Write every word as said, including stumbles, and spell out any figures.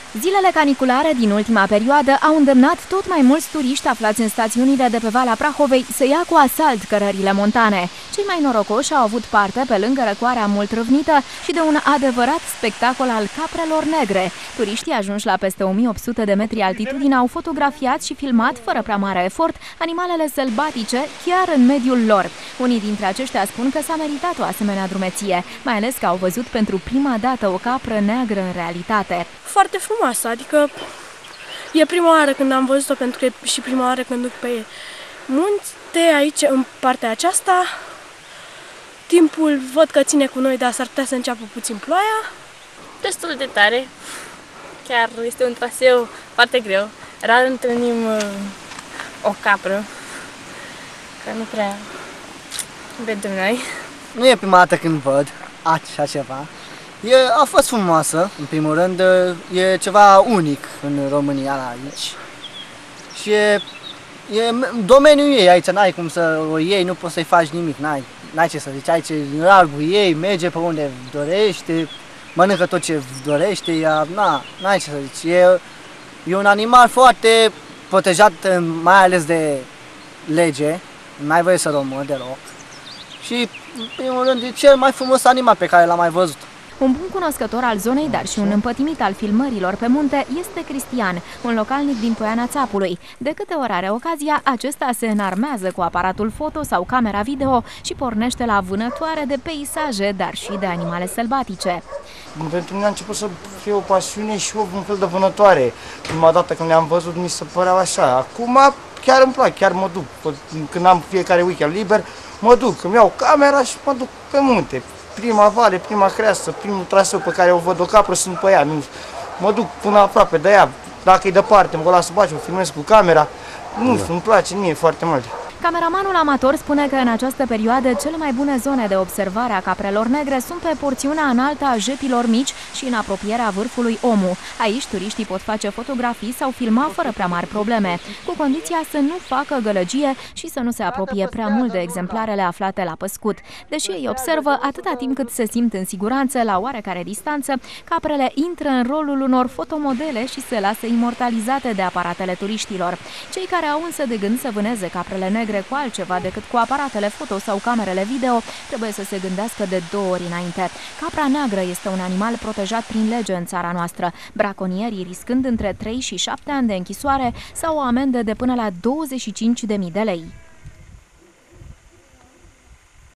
Zilele caniculare din ultima perioadă au îndemnat tot mai mulți turiști aflați în stațiunile de pe Valea Prahovei să ia cu asalt cărările montane. Cei mai norocoși au avut parte, pe lângă răcoarea mult râvnită, și de un adevărat spectacol al caprelor negre. Turiștii ajunși la peste o mie opt sute de metri altitudine au fotografiat și filmat, fără prea mare efort, animalele sălbatice chiar în mediul lor. Unii dintre aceștia spun că s-a meritat o asemenea drumeție, mai ales că au văzut pentru prima dată o capră neagră în realitate. Foarte frumoasă, adică e prima oară când am văzut-o, pentru că e și prima oară când duc pe munte aici, în partea aceasta. Timpul văd că ține cu noi, dar s-ar putea să înceapă puțin ploaia. Destul de tare, chiar este un traseu foarte greu. Rar întâlnim uh, o capră, că nu prea vedem noi. Nu e prima dată când văd așa ceva. E, a fost frumoasă, în primul rând, e ceva unic în România aici. Și e, e domeniul ei aici, n-ai cum să o iei, nu poți să-i faci nimic, n-ai, n-ai ce să zici, aici largul ei, merge pe unde dorește, mănâncă tot ce dorește, ea, na, n-ai ce să zici. E, e un animal foarte protejat, mai ales de lege, n-ai voie să-l omori deloc. Și, în primul rând, e cel mai frumos animal pe care l-am mai văzut. Un bun cunoscător al zonei, dar și un împătimit al filmărilor pe munte, este Cristian, un localnic din Poiana Țapului. De câte ori are ocazia, acesta se înarmează cu aparatul foto sau camera video și pornește la vânătoare de peisaje, dar și de animale sălbatice. Pentru mine a început să fie o pasiune și un fel de vânătoare. Prima dată când le-am văzut, mi se păreau așa. Acum chiar îmi plac, chiar mă duc. Când am fiecare weekend liber, mă duc, îmi iau camera și mă duc pe munte. Prima vale, prima creasă, primul traseu pe care o văd o capră sunt pe ea. Mă duc până aproape de ea. Dacă e departe, mă las să baci, o filmez cu camera. Nu știu, îmi place mie foarte mult. Cameramanul amator spune că în această perioadă cele mai bune zone de observare a caprelor negre sunt pe porțiunea înaltă a jepilor mici și în apropierea vârfului Omu. Aici turiștii pot face fotografii sau filma fără prea mari probleme, cu condiția să nu facă gălăgie și să nu se apropie prea mult de exemplarele aflate la păscut. Deși ei observă, atâta timp cât se simt în siguranță, la oarecare distanță, caprele intră în rolul unor fotomodele și se lasă imortalizate de aparatele turiștilor. Cei care au însă de gând să vâneze caprele negre cu altceva decât cu aparatele foto sau camerele video, trebuie să se gândească de două ori înainte. Capra neagră este un animal protejat prin lege în țara noastră, braconierii riscând între trei și șapte ani de închisoare sau o amendă de până la douăzeci și cinci de mii de lei.